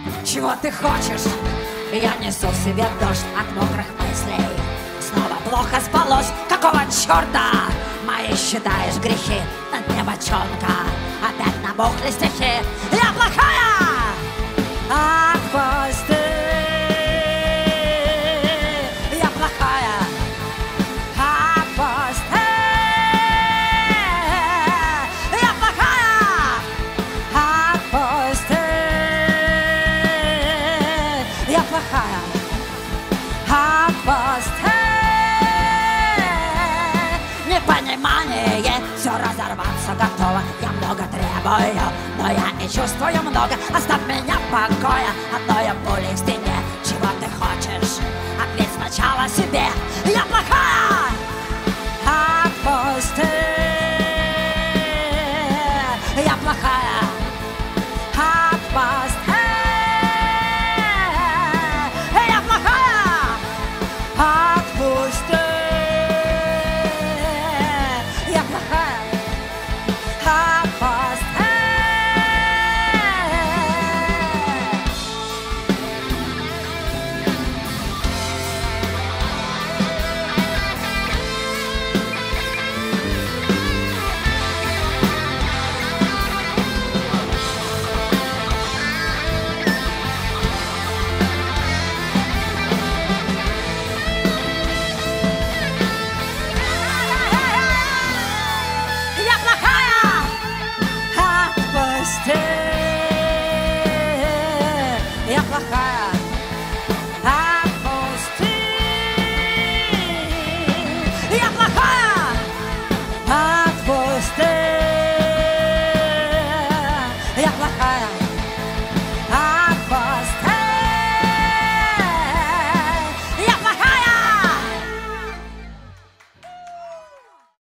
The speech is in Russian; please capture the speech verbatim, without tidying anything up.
Чего ты хочешь? Я несу в себе дождь от мокрых мыслей. Снова плохо спалось, какого черта? Мои считаешь грехи на дне бочонка. Опять набухли стихи. Я плохая! Отпусти! Я плохая! Отпусти! Я плохая! Отпусти! Я плохая! Отпусти! Непонимание, все разорваться готово. Я много требую, но я и чувствую много. Оставь меня в покое, одной пули в стене. Чего ты хочешь? Ответь сначала себе. Я плохая! Отпусти! Я плохая! Отпусти! Я плохая! Отпусти! Я плохая! Отпусти! Я плохая! Отпусти! Я плохая!